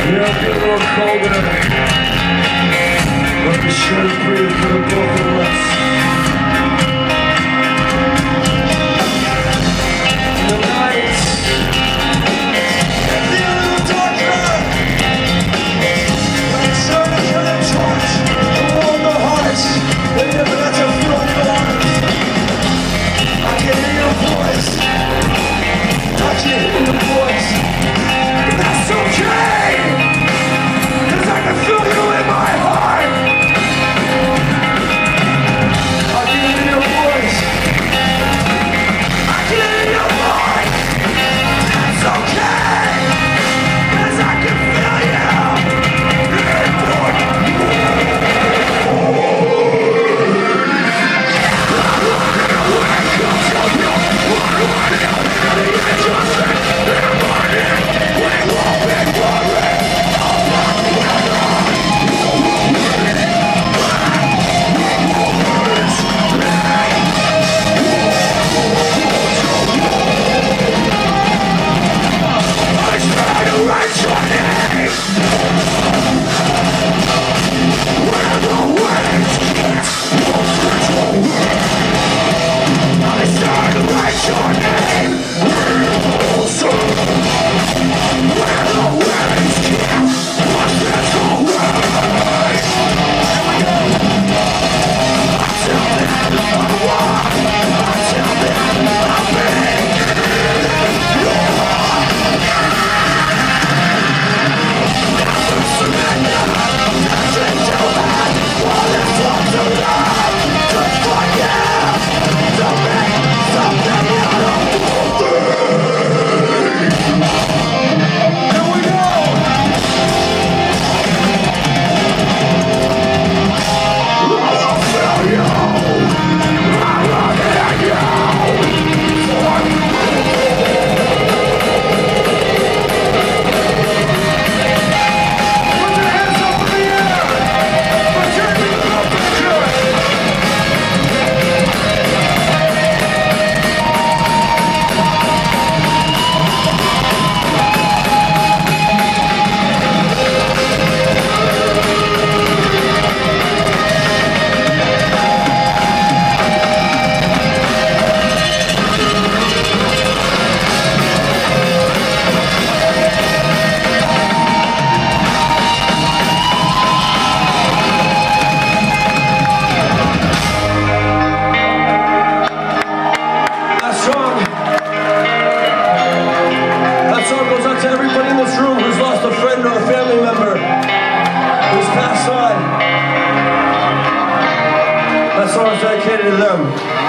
Yeah, I feel a little colder, but we should breathe for the both of us. The lights, at the end of the darker, like shining for the torch, to warm the hearts, and never let you feel your arms. I can hear your voice, I can hear your voice, but that's okay, 'cause I can feel you in my heart. I can hear your voice, I can hear your voice, that's okay, 'cause I can feel you. That song is dedicated to them.